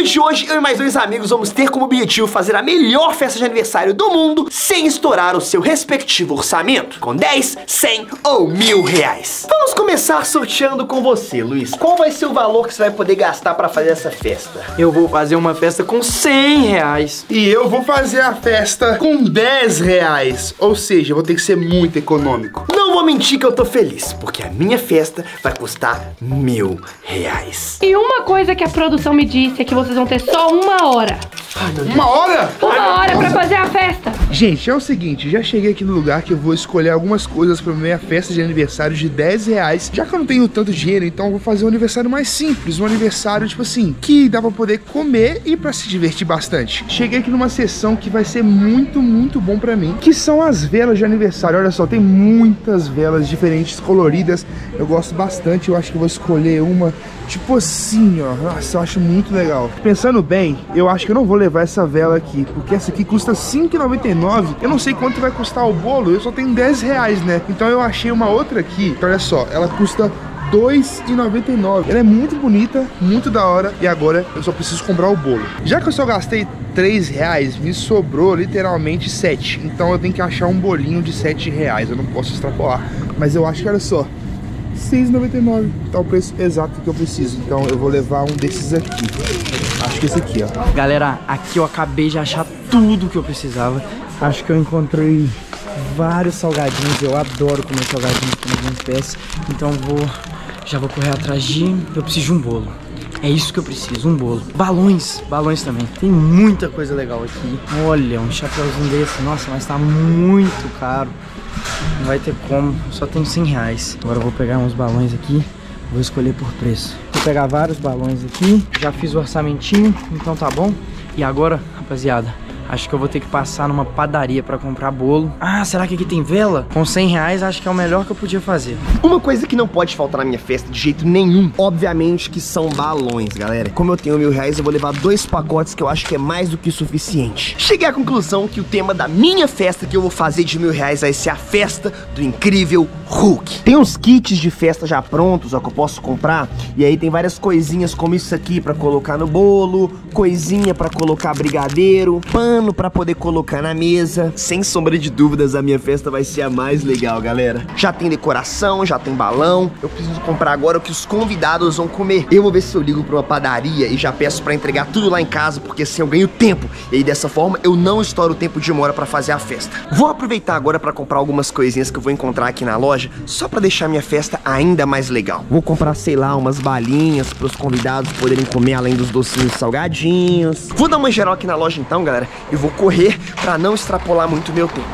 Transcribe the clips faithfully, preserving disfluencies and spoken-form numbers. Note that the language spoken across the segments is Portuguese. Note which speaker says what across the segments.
Speaker 1: vídeo de hoje, eu e mais dois amigos vamos ter como objetivo fazer a melhor festa de aniversário do mundo sem estourar o seu respectivo orçamento, com dez, cem ou mil reais. Vamos começar sorteando com você, Luiz. Qual vai ser o valor que você vai poder gastar pra fazer essa festa?
Speaker 2: Eu vou fazer uma festa com cem reais.
Speaker 3: E eu vou fazer a festa com dez reais. Ou seja, eu vou ter que ser muito econômico.
Speaker 1: Não vou mentir que eu tô feliz, porque a minha festa vai custar mil reais.
Speaker 4: E uma coisa que a produção me disse é que vocês vão ter só uma hora.
Speaker 1: Ai, meu Deus.
Speaker 3: Uma hora?
Speaker 4: Uma hora pra fazer a festa.
Speaker 3: Gente, é o seguinte, já cheguei aqui no lugar que eu vou escolher algumas coisas pra minha festa de aniversário de dez reais. Já que eu não tenho tanto dinheiro, então eu vou fazer um aniversário mais simples. Um aniversário, tipo assim, que dá pra poder comer e pra se divertir bastante. Cheguei aqui numa sessão que vai ser muito, muito bom pra mim, que são as velas de aniversário. Olha só, tem muitas velas diferentes, coloridas. Eu gosto bastante, eu acho que eu vou escolher uma tipo assim, ó. Nossa, eu acho muito legal. Pensando bem, eu acho que eu não vou levar essa vela aqui, porque essa aqui custa cinco e noventa e nove. Eu não sei quanto vai custar o bolo, eu só tenho dez reais, né? Então eu achei uma outra aqui, que olha só, ela custa dois e noventa e nove. Ela é muito bonita, muito da hora. E agora eu só preciso comprar o bolo. Já que eu só gastei três reais, me sobrou literalmente sete. Então eu tenho que achar um bolinho de sete reais. Eu não posso extrapolar. Mas eu acho que, olha só, seis e noventa e nove. Tá o preço exato que eu preciso. Então eu vou levar um desses aqui. Acho que esse aqui, ó.
Speaker 2: Galera, aqui eu acabei de achar tudo que eu precisava. Acho que eu encontrei vários salgadinhos. Eu adoro comer salgadinhos quando eu peço. Então vou, já vou correr atrás de... Eu preciso de um bolo. É isso que eu preciso, um bolo. Balões, balões também. Tem muita coisa legal aqui. Olha, um chapéuzinho desse. Nossa, mas tá muito caro. Não vai ter como, só tem cem reais. Agora eu vou pegar uns balões aqui, vou escolher por preço. Vou pegar vários balões aqui, já fiz o orçamentinho, então tá bom. E agora, rapaziada, acho que eu vou ter que passar numa padaria pra comprar bolo. Ah, será que aqui tem vela? Com cem reais, acho que é o melhor que eu podia fazer.
Speaker 1: Uma coisa que não pode faltar na minha festa de jeito nenhum, obviamente, que são balões, galera. Como eu tenho mil reais, eu vou levar dois pacotes que eu acho que é mais do que suficiente. Cheguei à conclusão que o tema da minha festa que eu vou fazer de mil reais vai ser a festa do incrível Hulk. Tem uns kits de festa já prontos, ó, que eu posso comprar. E aí tem várias coisinhas como isso aqui pra colocar no bolo, coisinha pra colocar brigadeiro, pano pra poder colocar na mesa. Sem sombra de dúvidas, a minha festa vai ser a mais legal, galera. Já tem decoração, já tem balão. Eu preciso comprar agora o que os convidados vão comer. Eu vou ver se eu ligo pra uma padaria e já peço pra entregar tudo lá em casa, porque assim eu ganho tempo. E aí dessa forma eu não estouro o tempo de demora pra fazer a festa. Vou aproveitar agora pra comprar algumas coisinhas que eu vou encontrar aqui na loja, só pra deixar minha festa ainda mais legal. Vou comprar, sei lá, umas balinhas pros convidados poderem comer além dos docinhos salgadinhos. Vou dar uma geral aqui na loja então, galera. E vou correr pra não extrapolar muito meu tempo.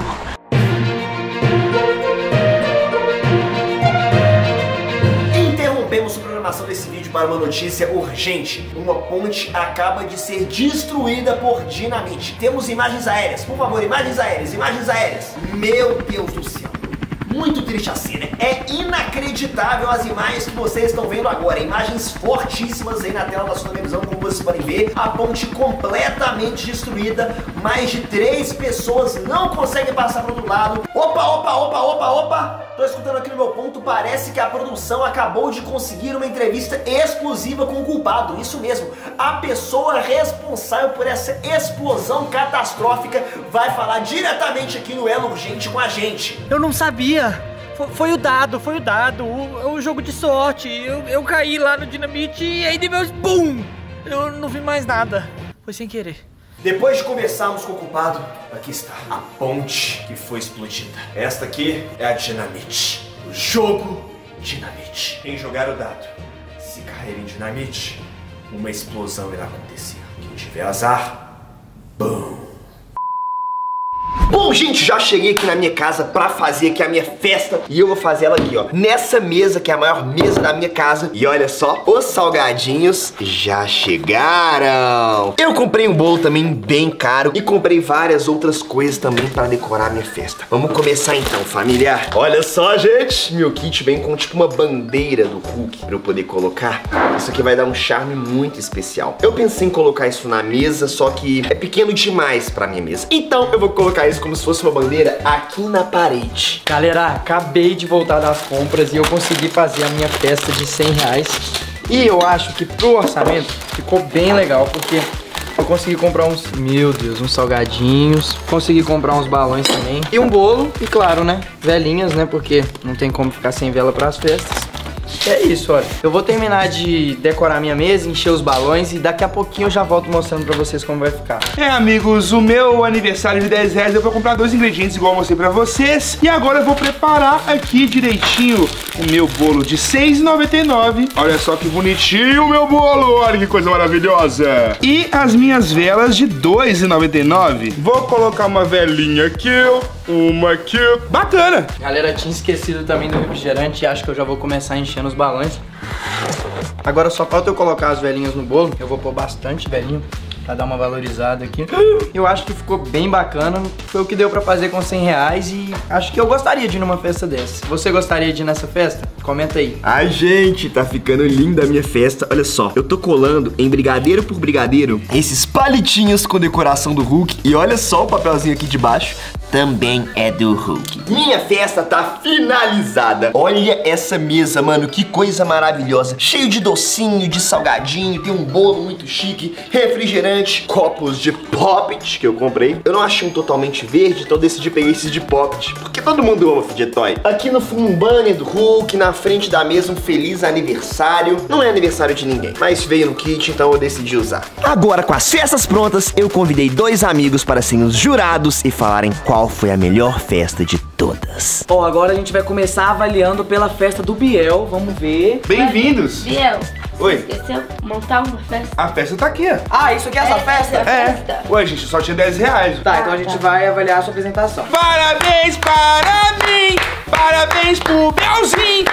Speaker 1: Interrompemos a programação desse vídeo para uma notícia urgente. Uma ponte acaba de ser destruída por dinamite. Temos imagens aéreas. Por favor, imagens aéreas, imagens aéreas. Meu Deus do céu. Muito triste a cena. É inacreditável as imagens que vocês estão vendo agora. Imagens fortíssimas aí na tela da sua televisão, como vocês podem ver. A ponte completamente destruída. Mais de três pessoas não conseguem passar para o outro lado. Opa, opa, opa, opa, opa. Tô escutando aqui no meu ponto. Parece que a produção acabou de conseguir uma entrevista exclusiva com o culpado. Isso mesmo. A pessoa responsável por essa explosão catastrófica vai falar diretamente aqui no Elo Urgente com a gente.
Speaker 5: Eu não sabia. Foi, foi o dado, foi o dado. O, o jogo de sorte. Eu, eu caí lá no dinamite e aí de meus BUM! Eu não vi mais nada. Foi sem querer.
Speaker 1: Depois de conversarmos com o culpado, aqui está a ponte que foi explodida. Esta aqui é a dinamite. O jogo dinamite. Quem jogar o dado, se cair em dinamite, uma explosão irá acontecer. Quem tiver azar, BUM! Bom, gente, já cheguei aqui na minha casa pra fazer aqui a minha festa. E eu vou fazer ela aqui, ó, nessa mesa, que é a maior mesa da minha casa. E olha só, os salgadinhos já chegaram. Eu comprei um bolo também bem caro. E comprei várias outras coisas também pra decorar a minha festa. Vamos começar então, família. Olha só, gente, meu kit vem com tipo uma bandeira do Hulk pra eu poder colocar. Isso aqui vai dar um charme muito especial. Eu pensei em colocar isso na mesa, só que é pequeno demais pra minha mesa. Então eu vou colocar isso como se fosse uma bandeira aqui na parede.
Speaker 2: Galera, acabei de voltar das compras e eu consegui fazer a minha festa de cem reais. E eu acho que pro orçamento ficou bem legal, porque eu consegui comprar uns, meu Deus, uns salgadinhos, consegui comprar uns balões também e um bolo, e claro, né, velinhas, né, porque não tem como ficar sem vela pras festas. É isso, olha. Eu vou terminar de decorar minha mesa, encher os balões e daqui a pouquinho eu já volto mostrando pra vocês como vai ficar.
Speaker 3: É, amigos, o meu aniversário de dez reais eu vou comprar dois ingredientes igual eu mostrei pra vocês. E agora eu vou preparar aqui direitinho o meu bolo de seis reais e noventa e nove centavos. Olha só que bonitinho o meu bolo, olha que coisa maravilhosa. E as minhas velas de dois reais e noventa e nove centavos. Vou colocar uma velinha aqui, uma aqui. Bacana.
Speaker 2: Galera, tinha esquecido também do refrigerante e acho que eu já vou começar enchendo os balões. Agora só falta eu colocar as velinhas no bolo. Eu vou pôr bastante velinho pra dar uma valorizada aqui. Eu acho que ficou bem bacana. Foi o que deu pra fazer com cem reais e acho que eu gostaria de ir numa festa dessa. Você gostaria de ir nessa festa? Comenta aí.
Speaker 1: Ai, gente, tá ficando linda a minha festa. Olha só, eu tô colando em brigadeiro por brigadeiro esses palitinhos com decoração do Hulk. E olha só o papelzinho aqui de baixo. Também é do Hulk. Minha festa tá finalizada. Olha essa mesa, mano, que coisa maravilhosa. Cheio de docinho, de salgadinho, tem um bolo muito chique, refrigerante, copos de Poppet que eu comprei. Eu não achei um totalmente verde, então eu decidi pegar esses de Poppet, porque todo mundo ama fidget toy. Aqui no fundo um banner do Hulk, na frente da mesa um feliz aniversário. Não é aniversário de ninguém, mas veio no kit, então eu decidi usar. Agora, com as festas prontas, eu convidei dois amigos para serem os jurados e falarem qual foi a melhor festa de todas.
Speaker 2: Ó, agora a gente vai começar avaliando pela festa do Biel, vamos ver.
Speaker 3: Bem-vindos.
Speaker 6: Biel,
Speaker 3: Oi.
Speaker 6: esqueceu montar uma festa?
Speaker 3: A festa tá aqui, ó.
Speaker 2: Ah, isso aqui é essa festa?
Speaker 3: É.
Speaker 6: Festa.
Speaker 3: Ué, gente, só tinha dez reais.
Speaker 2: Tá, então a gente vai avaliar a sua apresentação.
Speaker 3: Parabéns para mim, parabéns pro Belzinho.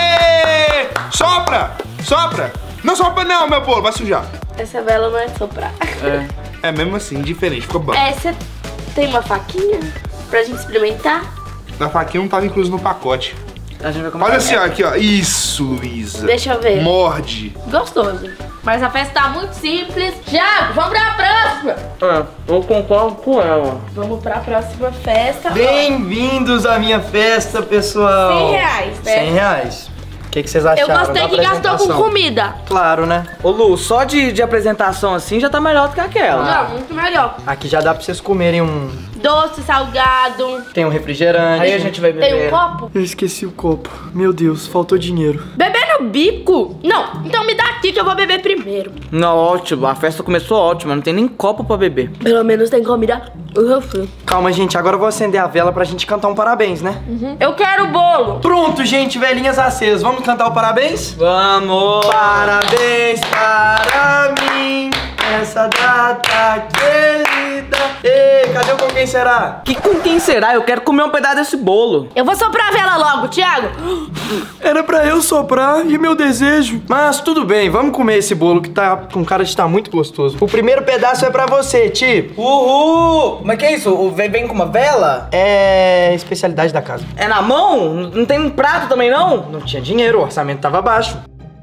Speaker 3: Ê! Sopra, sopra. Não sopra não, meu bolo, vai sujar.
Speaker 6: Essa vela não é soprar.
Speaker 3: É. É mesmo assim, diferente, ficou bom.
Speaker 6: É, você tem uma faquinha pra gente experimentar?
Speaker 3: A faquinha não tava incluso no pacote.
Speaker 2: A gente vai começar.
Speaker 3: Olha assim, ó, aqui, ó. Isso, Luísa.
Speaker 6: Deixa eu ver.
Speaker 3: Morde.
Speaker 6: Gostoso. Mas a festa tá muito simples. Thiago, vamos pra próxima.
Speaker 2: É, eu concordo com ela.
Speaker 6: Vamos pra próxima festa.
Speaker 2: Bem-vindos à minha festa, pessoal.
Speaker 6: cem reais, né?
Speaker 2: cem reais. O que, que vocês
Speaker 6: Eu
Speaker 2: acharam
Speaker 6: gostei
Speaker 2: da
Speaker 6: que gastou com
Speaker 2: apresentação?
Speaker 6: comida.
Speaker 2: Claro, né? Ô Lu, só de, de apresentação assim já tá melhor do que aquela.
Speaker 6: Não, muito melhor.
Speaker 2: Aqui já dá pra vocês comerem um...
Speaker 6: Doce, salgado.
Speaker 2: Tem um refrigerante. Aí a gente vai beber.
Speaker 6: Tem um copo?
Speaker 2: Eu esqueci o copo. Meu Deus, faltou dinheiro.
Speaker 6: Beber no bico? Não, então me dá aqui que eu vou beber primeiro.
Speaker 2: Não, ótimo. A festa começou ótima. Não tem nem copo pra beber.
Speaker 6: Pelo menos tem comida. Eu fui.
Speaker 2: Calma, gente. Agora eu vou acender a vela pra gente cantar um parabéns, né?
Speaker 6: Uhum. Eu quero bolo.
Speaker 2: Pronto, gente. Velhinhas acesas. Vamos cantar o parabéns? Vamos! Parabéns para mim nessa data querida. Ei, cadê o com quem será? Que com quem será? Eu quero comer um pedaço desse bolo.
Speaker 6: Eu vou soprar a vela logo, Thiago.
Speaker 2: Era pra eu soprar e meu desejo. Mas tudo bem, vamos comer esse bolo que tá com cara de estar muito gostoso. O primeiro pedaço é pra você, Ti. Uhul! Mas que é isso? O vem com uma vela? É especialidade da casa. É na mão? Não tem um prato também, não? Não tinha dinheiro, o orçamento tava baixo.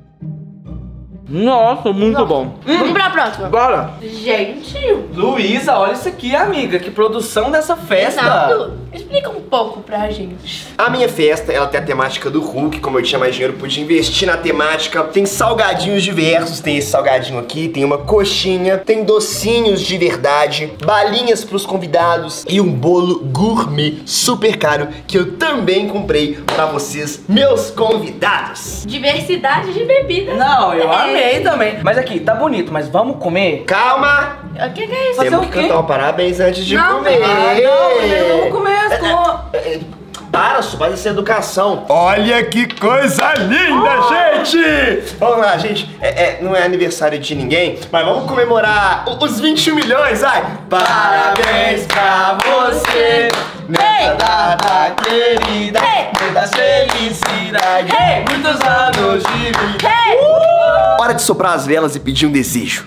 Speaker 2: Nossa, muito
Speaker 6: Nossa.
Speaker 2: bom.
Speaker 6: Vamos pra próxima.
Speaker 2: Bora.
Speaker 6: Gente,
Speaker 2: Luísa, olha isso aqui, amiga. Que produção dessa festa.
Speaker 6: Renato, explica um pouco pra gente.
Speaker 1: A minha festa, ela tem a temática do Hulk. Como eu tinha mais dinheiro, pude investir na temática. Tem salgadinhos diversos, tem esse salgadinho aqui, tem uma coxinha, tem docinhos de verdade, balinhas pros convidados e um bolo gourmet super caro que eu também comprei pra vocês, meus convidados.
Speaker 6: Diversidade de bebida.
Speaker 2: Não, eu
Speaker 6: É.
Speaker 2: amei também. Mas aqui, tá bonito, mas vamos comer?
Speaker 1: Calma!
Speaker 6: O que, que é isso?
Speaker 2: Fazer
Speaker 1: Temos
Speaker 2: o
Speaker 1: que
Speaker 2: quê?
Speaker 1: cantar um parabéns antes de
Speaker 6: Não,
Speaker 1: comer.
Speaker 2: Ah, não, primeiro vamos comer as coisas.
Speaker 1: Para, só faz essa educação. Olha que coisa linda, gente! Vamos lá, gente. É, é, não é aniversário de ninguém, mas vamos comemorar o- os vinte e um milhões, vai! Parabéns pra você nessa data querida, muita felicidade, muitos anos de vida. Uh! Hora de soprar as velas e pedir um desejo.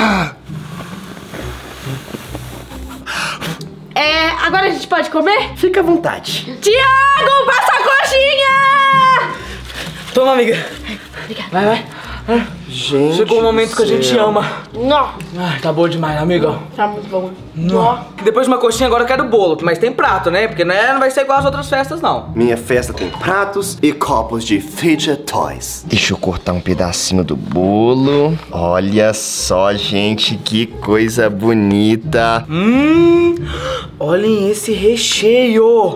Speaker 6: É, agora a gente pode comer?
Speaker 1: Fica à vontade.
Speaker 6: Thiago, passa a coxinha!
Speaker 2: Toma, amiga.
Speaker 6: Obrigada.
Speaker 2: Vai, vai.
Speaker 1: Gente,
Speaker 2: chegou o momento que a gente ama.
Speaker 6: Não,
Speaker 2: Ai, tá bom demais, amigo.
Speaker 6: tá muito bom.
Speaker 2: Não. Depois de uma coxinha, agora eu quero bolo. Mas tem prato, né? Porque não, é, não vai ser igual às outras festas, não.
Speaker 1: Minha festa tem pratos e copos de fidget toys. Deixa eu cortar um pedacinho do bolo. Olha só, gente, que coisa bonita.
Speaker 2: Hum, olhem esse recheio.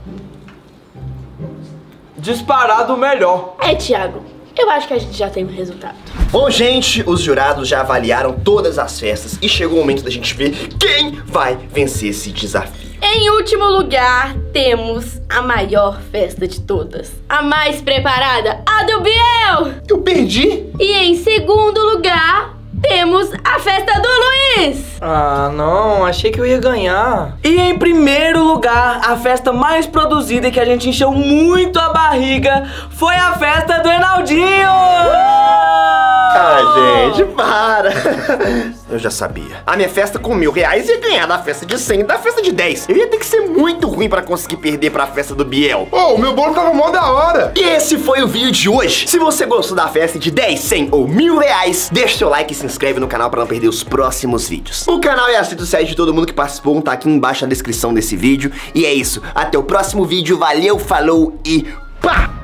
Speaker 2: Disparado o melhor.
Speaker 6: É, Thiago, eu acho que a gente já tem o resultado.
Speaker 1: Bom, gente, os jurados já avaliaram todas as festas e chegou o momento da gente ver quem vai vencer esse desafio.
Speaker 6: Em último lugar, temos a maior festa de todas. A mais preparada, a do Biel!
Speaker 1: Eu perdi?
Speaker 6: E em segundo lugar, temos a festa do Luiz!
Speaker 2: Ah, não, achei que eu ia ganhar. E em primeiro lugar, a festa mais produzida e que a gente encheu muito a barriga foi a festa do Enaldinho!
Speaker 1: Ah, gente, para! Eu já sabia. A minha festa com mil reais ia ganhar da festa de cem e da festa de dez. Eu ia ter que ser muito ruim pra conseguir perder pra festa do Biel.
Speaker 3: Ô, o meu bolo tava mó da hora.
Speaker 1: E esse foi o vídeo de hoje. Se você gostou da festa de dez, cem ou mil reais, deixa seu like e se inscreve no canal pra não perder os próximos vídeos. O canal e as redes sociais de todo mundo que participou tá aqui embaixo na descrição desse vídeo. E é isso. Até o próximo vídeo. Valeu, falou e pá!